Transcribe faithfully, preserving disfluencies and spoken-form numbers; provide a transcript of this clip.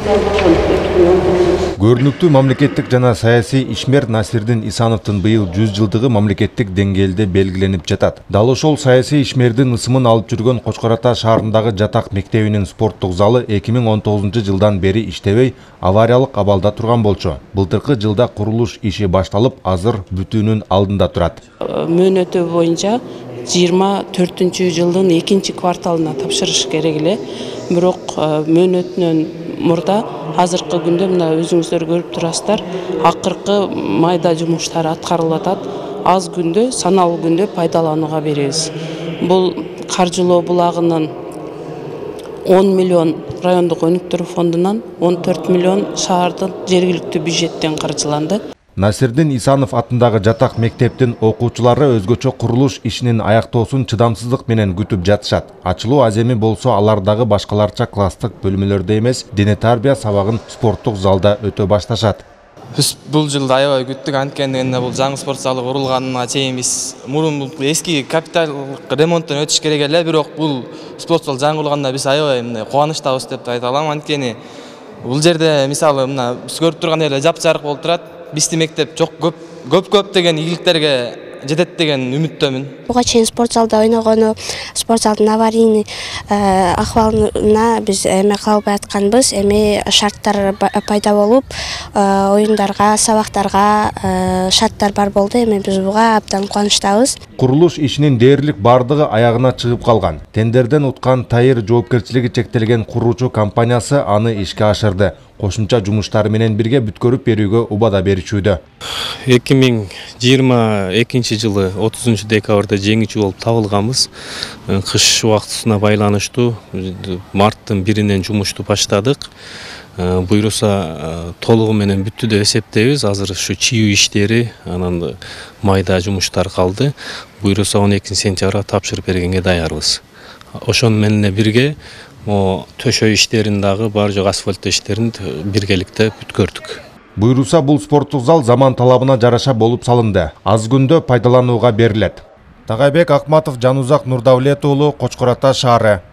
Көрүнүктүү мамлекеттик жана саясий ишмер Насирдин Исановдун быйыл жүз жылдыгы мамлекеттик деңгээлде белгиленип жатат. Дал ошол саясий ишмердин ысымын алып жүргөн Кочкор Ата шаарындагы жатак мектебинин спорттук залы эки миң он тогузунчу жылдан бери иштебей, авариялык абалда турган болчу. Былтыркы жылда курулуш иши башталып, азыр бүтүүнүн алдында турат. Мөөнөтү боюнча жыйырма төртүнчү жылдын экинчи кварталына тапшырыш керек эле. Бирок мөөнөтүнөн мурда азыркы күндө мына өзүңүздөр көрүп турасыздар, акыркы майда жумуштар аткарылып атат. Аз күндө, саналуу күндө пайдаланууга беребиз. Бул каржылоо булагынын он миллион райондук өнүктүрүү фондунан, он төрт миллион шаардын жергиликтүү бюджеттен каржыланды. Насирдин Исанов атындагы жатак мектептин окуучулары өзгөчө курулуш ишинин аяктоосун чыдамсыздык менен күтүп жатышат. Ачылуу аземи болсо алардагы башкаларча класстык бөлмөлөрдө эмес, дене тарбия сабагын спорттук залда өтө башташат. Биз бул жылда аябай күттүк, анткени бул жаңы спорт залы курулганына чейин биз мурун бул эски капиталдык ремонттон өтүш керек эле, бирок бул спорт зал жаңы курулганда биз аябай мындай кубанычтабыз деп айта алам. Анткени бул жерде мисалы мына биз көрүп тургандай эле жапжарык болуп турат. Бизди мектеп жок көп көп көп деген ийгиликтерге жетет деген үмүттөмүн. Буга чейин спорт залда ойногону, спорт залдын аварийный акыбалына биз эме калбай атканбыз. Эми шарттар пайда болуп, оюндарга, сабактарга шарттар бар болду. Эми биз буга абдан кубанычтабыз. Курулуш ишинин дээрлик бардыгы аягына чыгып калган. Тендерден уткан Тайыр жоопкерчилиги чектелген куруучу компаниясы аны ишке ашырды. Кошумча жумуштары менен бирге бүткөрүп берүүгө убада беришүүдө. эки миң жыйырма экинчи жылы отузунчу декабрда жеңүүчү болуп табылганбыз. Кыш убактысына байланыштуу марттын биринен жумушту баштадык. Буйруса толугу менен бүттү деп эсептейбиз. Азыр ушу чийүү иштери, анан майда жумуштар калды. Буйруса он экинчи сентябрга тапшырып бергенге даярбыз. Ошону менен бирге төшөө иштерин дагы бар жок асфальт иштерин биргеликте бүткөрдүк. Буйруса бул спорттук зал заман талабына жараша болуп салынды. Аз күндө пайдаланууга берилет. Тагайбек Акматов, Жанузак Нурдавлет уулу, Кочкор Ата шаары.